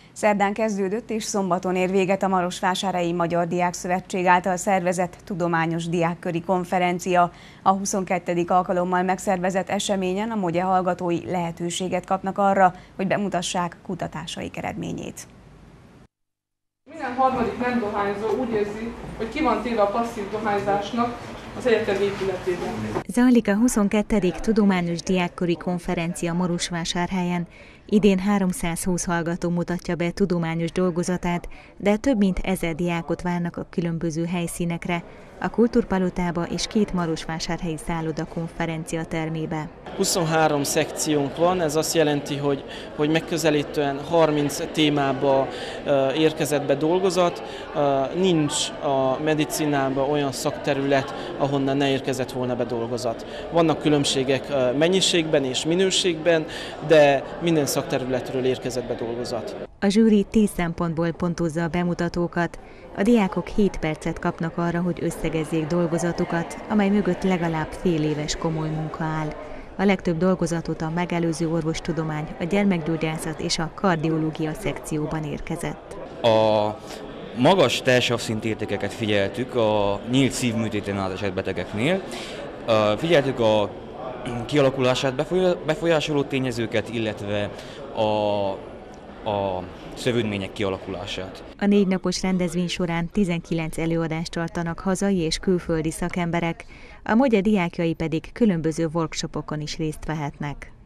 Szerdán kezdődött és szombaton ér véget a Marosvásárhelyi Magyar Diákszövetség által szervezett tudományos diákköri konferencia. A 22. alkalommal megszervezett eseményen a MOGYE hallgatói lehetőséget kapnak arra, hogy bemutassák kutatásaik eredményét. Minden harmadik nem dohányzó úgy érzi, hogy ki van téve a passzív dohányzásnak az egyetem épületében. Zajlik a 22. tudományos diákköri konferencia Marosvásárhelyen. Idén 320 hallgató mutatja be tudományos dolgozatát, de több mint 1000 diákot várnak a különböző helyszínekre, a Kultúrpalotába és 2 marosvásárhelyi szálloda konferencia termébe. 23 szekciónk van, ez azt jelenti, hogy megközelítően 30 témába érkezett be dolgozat. Nincs a medicinában olyan szakterület, ahonnan ne érkezett volna be dolgozat. Vannak különbségek mennyiségben és minőségben, de minden szakterületről érkezett be dolgozat. A zsűri 10 szempontból pontozza a bemutatókat. A diákok 7 percet kapnak arra, hogy összegezzék dolgozatukat, amely mögött legalább fél éves komoly munka áll. A legtöbb dolgozatot a megelőző orvostudomány, a gyermekgyógyászat és a kardiológia szekcióban érkezett. A magas telsavszint értékeket figyeltük a nyílt szívműtéten átesett betegeknél. Figyeltük a kialakulását befolyásoló tényezőket, illetve a szövődmények kialakulását. A 4 napos rendezvény során 19 előadást tartanak hazai és külföldi szakemberek, a MOGYE diákjai pedig különböző workshopokon is részt vehetnek.